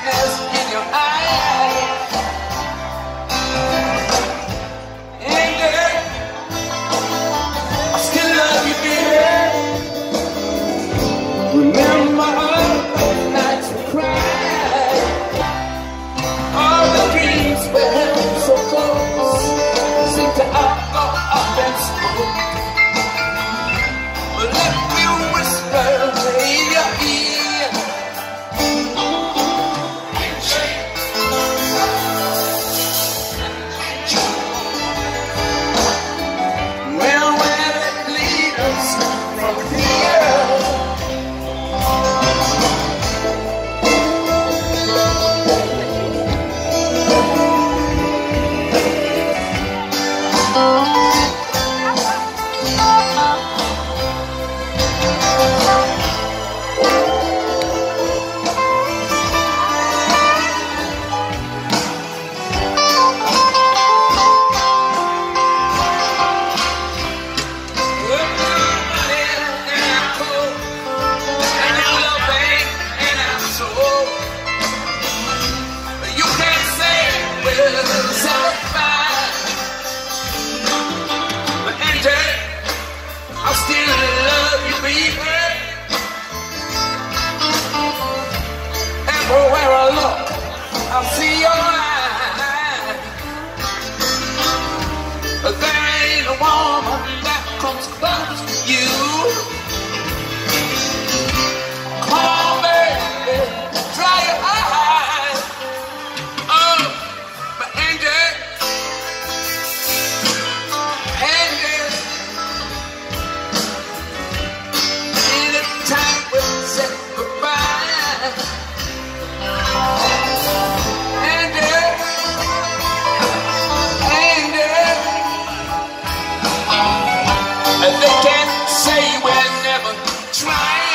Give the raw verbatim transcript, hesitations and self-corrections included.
sadness in your eyes. And uh, I still love you, baby. Remember those nights we cried, all the dreams we held so close seem to all go up in smoke. But let me whisper in your ear, well, where it leads us from here. I still love you, baby. Everywhere I look, I see your eyes. There ain't a woman that comes close to you. Come on, baby, dry your eyes. Oh, but Angie, Angie, time we'll say goodbye. And uh, and uh, they can't say we're never trying.